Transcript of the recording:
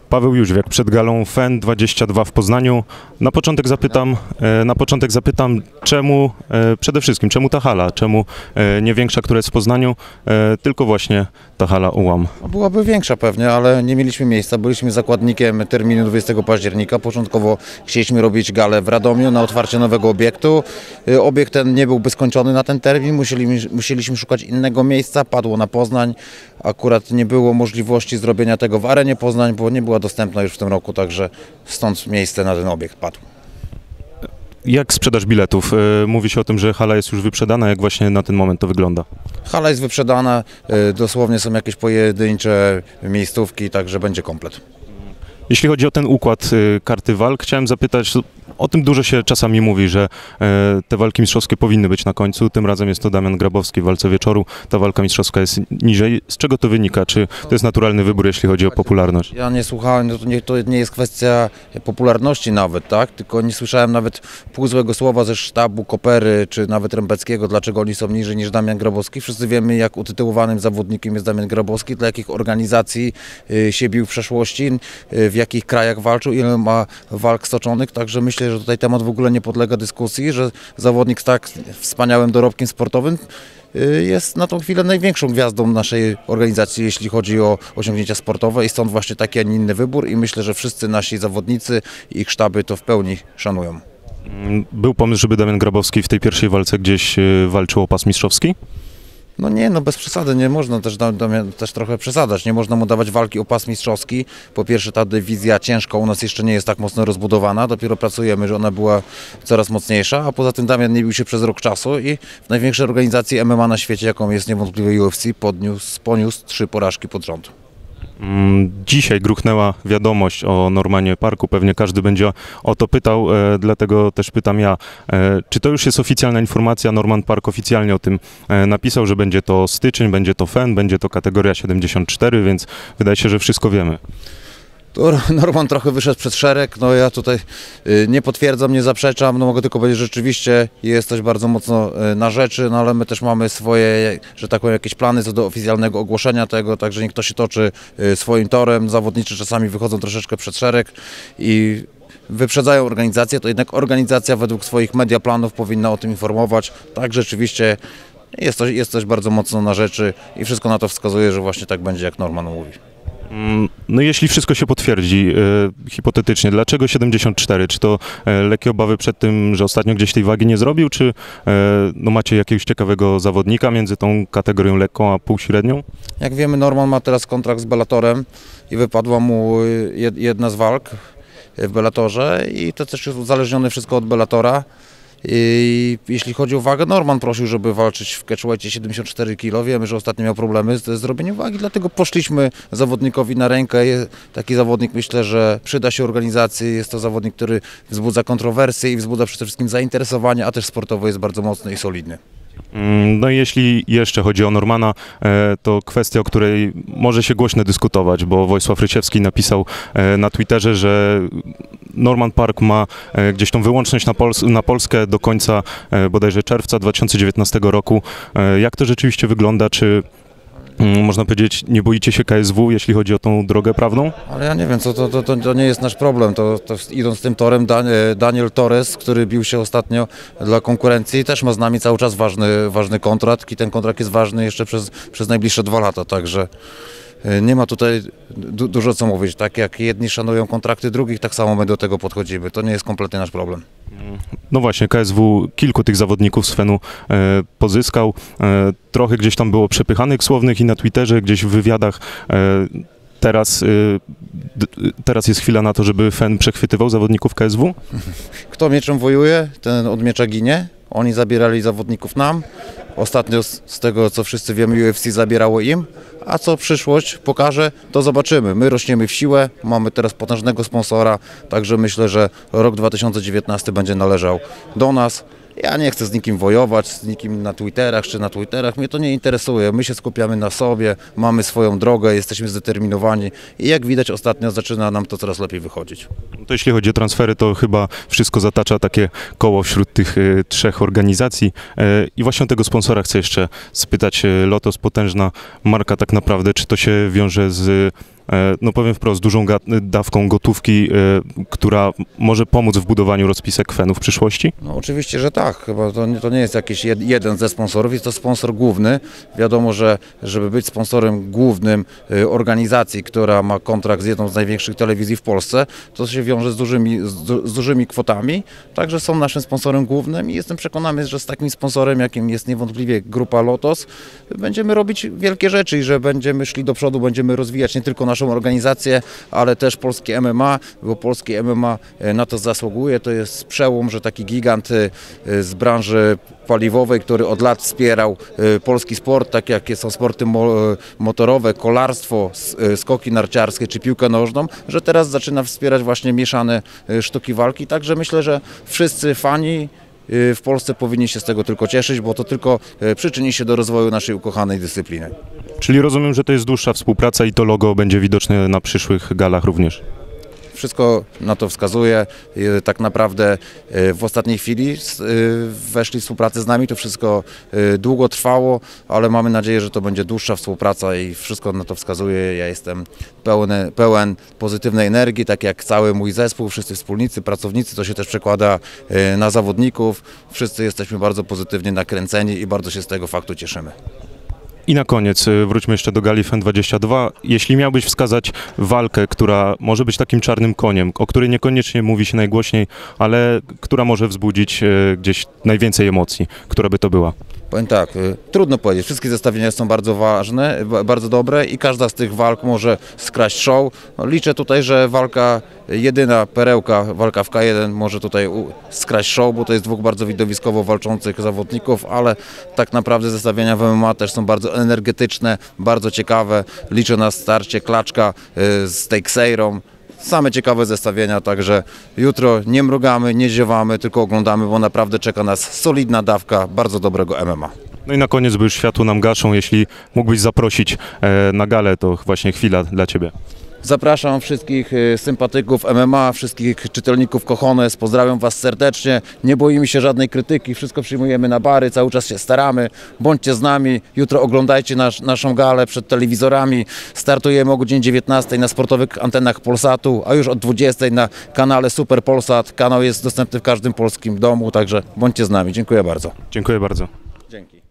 Paweł Jóźwiak przed galą FEN22 w Poznaniu. Na początek zapytam, czemu, przede wszystkim, czemu ta hala, czemu nie większa, która jest w Poznaniu, tylko właśnie ta hala UAM? Byłaby większa pewnie, ale nie mieliśmy miejsca. Byliśmy zakładnikiem terminu 20 października. Początkowo chcieliśmy robić galę w Radomiu na otwarcie nowego obiektu. Obiekt ten nie byłby skończony na ten termin. Musieliśmy szukać innego miejsca. Padło na Poznań. Akurat nie było możliwości zrobienia tego w Arenie Poznań, bo nie była dostępna już w tym roku, także stąd miejsce na ten obiekt padło. Jak sprzedaż biletów? Mówi się o tym, że hala jest już wyprzedana. Jak właśnie na ten moment to wygląda? Hala jest wyprzedana, dosłownie są jakieś pojedyncze miejscówki, także będzie komplet. Jeśli chodzi o ten układ karty walk, chciałem zapytać, o tym dużo się czasami mówi, że te walki mistrzowskie powinny być na końcu. Tym razem jest to Damian Grabowski w walce wieczoru. Ta walka mistrzowska jest niżej. Z czego to wynika? Czy to jest naturalny wybór, jeśli chodzi o popularność? Ja nie słuchałem, to nie jest kwestia popularności nawet, tak? Tylko nie słyszałem nawet pół złego słowa ze sztabu Kopery, czy nawet Rembeckiego, dlaczego oni są niżej niż Damian Grabowski. Wszyscy wiemy, jak utytułowanym zawodnikiem jest Damian Grabowski, dla jakich organizacji się bił w przeszłości, w jakich krajach walczył, ile ma walk stoczonych, także myślę, że tutaj temat w ogóle nie podlega dyskusji, że zawodnik z tak wspaniałym dorobkiem sportowym jest na tą chwilę największą gwiazdą naszej organizacji, jeśli chodzi o osiągnięcia sportowe i stąd właśnie taki, a nie inny wybór i myślę, że wszyscy nasi zawodnicy i ich sztaby to w pełni szanują. Był pomysł, żeby Damian Grabowski w tej pierwszej walce gdzieś walczył o pas mistrzowski? No nie, no bez przesady, nie można też trochę przesadzać, nie można mu dawać walki o pas mistrzowski. Po pierwsze ta dywizja ciężka u nas jeszcze nie jest tak mocno rozbudowana, dopiero pracujemy, że ona była coraz mocniejsza, a poza tym Damian nie bił się przez rok czasu i w największej organizacji MMA na świecie, jaką jest niewątpliwie UFC, poniósł 3 porażki pod rząd. Dzisiaj gruchnęła wiadomość o Normanie Parku, pewnie każdy będzie o to pytał, dlatego też pytam ja, czy to już jest oficjalna informacja? Norman Park oficjalnie o tym napisał, że będzie to styczeń, będzie to FEN, będzie to kategoria 74, więc wydaje się, że wszystko wiemy. Norman trochę wyszedł przed szereg, no ja tutaj nie potwierdzam, nie zaprzeczam, no mogę tylko powiedzieć, że rzeczywiście jest coś bardzo mocno na rzeczy, no ale my też mamy swoje, że tak powiem, jakieś plany co do oficjalnego ogłoszenia tego, także niech to się toczy swoim torem, zawodniczy czasami wychodzą troszeczkę przed szereg i wyprzedzają organizację, to jednak organizacja według swoich mediaplanów powinna o tym informować, tak rzeczywiście jest coś bardzo mocno na rzeczy i wszystko na to wskazuje, że właśnie tak będzie, jak Norman mówi. No jeśli wszystko się potwierdzi, hipotetycznie, dlaczego 74? Czy to lekkie obawy przed tym, że ostatnio gdzieś tej wagi nie zrobił, czy no macie jakiegoś ciekawego zawodnika między tą kategorią lekką a półśrednią? Jak wiemy, Norman ma teraz kontrakt z Bellatorem i wypadła mu jedna z walk w Bellatorze i to też jest uzależnione wszystko od Bellatora. I jeśli chodzi o wagę, Norman prosił, żeby walczyć w catchweightie 74 kg. Wiemy, że ostatnio miał problemy z zrobieniem wagi, dlatego poszliśmy zawodnikowi na rękę. Taki zawodnik, myślę, że przyda się organizacji. Jest to zawodnik, który wzbudza kontrowersje i wzbudza przede wszystkim zainteresowanie, a też sportowo jest bardzo mocny i solidny. No i jeśli jeszcze chodzi o Normana, to kwestia, o której może się głośno dyskutować, bo Wojsław Rysiewski napisał na Twitterze, że Norman Park ma gdzieś tą wyłączność na Polskę do końca bodajże czerwca 2019 roku. Jak to rzeczywiście wygląda? Czy można powiedzieć, nie boicie się KSW, jeśli chodzi o tą drogę prawną? Ale ja nie wiem, to nie jest nasz problem. To idąc tym torem, Daniel Torres, który bił się ostatnio dla konkurencji, też ma z nami cały czas ważny kontrakt i ten kontrakt jest ważny jeszcze przez najbliższe 2 lata, także nie ma tutaj dużo co mówić. Tak jak jedni szanują kontrakty drugich, tak samo my do tego podchodzimy. To nie jest kompletnie nasz problem. No właśnie, KSW kilku tych zawodników z FEN-u pozyskał. Trochę gdzieś tam było przepychanych słownych i na Twitterze, gdzieś w wywiadach. Teraz jest chwila na to, żeby FEN przechwytywał zawodników KSW? Kto mieczem wojuje, ten od miecza ginie. Oni zabierali zawodników nam. Ostatnio z tego, co wszyscy wiemy, UFC zabierało im. A co przyszłość pokaże, to zobaczymy. My rośniemy w siłę, mamy teraz potężnego sponsora, także myślę, że rok 2019 będzie należał do nas. Ja nie chcę z nikim wojować, z nikim na Twitterach czy na Twitterach, mnie to nie interesuje. My się skupiamy na sobie, mamy swoją drogę, jesteśmy zdeterminowani i jak widać ostatnio zaczyna nam to coraz lepiej wychodzić. To jeśli chodzi o transfery, to chyba wszystko zatacza takie koło wśród tych 3 organizacji. I właśnie o tego sponsora chcę jeszcze spytać. Lotos, potężna marka tak naprawdę, czy to się wiąże z no powiem wprost, dużą dawką gotówki, która może pomóc w budowaniu rozpisek Kwenu w przyszłości? No oczywiście, że tak. Chyba to nie jest jakiś jeden ze sponsorów, jest to sponsor główny. Wiadomo, że żeby być sponsorem głównym organizacji, która ma kontrakt z jedną z największych telewizji w Polsce, to się wiąże z dużymi kwotami. Także są naszym sponsorem głównym i jestem przekonany, że z takim sponsorem, jakim jest niewątpliwie Grupa Lotos, będziemy robić wielkie rzeczy i że będziemy szli do przodu, będziemy rozwijać nie tylko naszą organizację, ale też polskie MMA, bo polskie MMA na to zasługuje. To jest przełom, że taki gigant z branży paliwowej, który od lat wspierał polski sport, tak jak są sporty motorowe, kolarstwo, skoki narciarskie czy piłkę nożną, że teraz zaczyna wspierać właśnie mieszane sztuki walki. Także myślę, że wszyscy fani w Polsce powinni się z tego tylko cieszyć, bo to tylko przyczyni się do rozwoju naszej ukochanej dyscypliny. Czyli rozumiem, że to jest dłuższa współpraca i to logo będzie widoczne na przyszłych galach również. Wszystko na to wskazuje. Tak naprawdę w ostatniej chwili weszli w współpracę z nami. To wszystko długo trwało, ale mamy nadzieję, że to będzie dłuższa współpraca i wszystko na to wskazuje. Ja jestem pełen pozytywnej energii, tak jak cały mój zespół, wszyscy wspólnicy, pracownicy. To się też przekłada na zawodników. Wszyscy jesteśmy bardzo pozytywnie nakręceni i bardzo się z tego faktu cieszymy. I na koniec wróćmy jeszcze do gali FEN22. Jeśli miałbyś wskazać walkę, która może być takim czarnym koniem, o której niekoniecznie mówi się najgłośniej, ale która może wzbudzić gdzieś najwięcej emocji, która by to była? Powiem tak, trudno powiedzieć. Wszystkie zestawienia są bardzo ważne, bardzo dobre i każda z tych walk może skraść show. Liczę tutaj, że walka jedyna, perełka, walka w K1 może tutaj skraść show, bo to jest dwóch bardzo widowiskowo walczących zawodników, ale tak naprawdę zestawienia w MMA też są bardzo energetyczne, bardzo ciekawe. Liczę na starcie Klaczka z Teixeirą. Same ciekawe zestawienia, także jutro nie mrugamy, nie ziewamy, tylko oglądamy, bo naprawdę czeka nas solidna dawka bardzo dobrego MMA. No i na koniec, bo już światło nam gaszą, jeśli mógłbyś zaprosić na galę, to właśnie chwila dla Ciebie. Zapraszam wszystkich sympatyków MMA, wszystkich czytelników Cojones, pozdrawiam Was serdecznie, nie boimy się żadnej krytyki, wszystko przyjmujemy na bary, cały czas się staramy, bądźcie z nami, jutro oglądajcie naszą galę przed telewizorami, startujemy o godzinie 19 na sportowych antenach Polsatu, a już od 20 na kanale Super Polsat, kanał jest dostępny w każdym polskim domu, także bądźcie z nami, dziękuję bardzo. Dziękuję bardzo. Dzięki.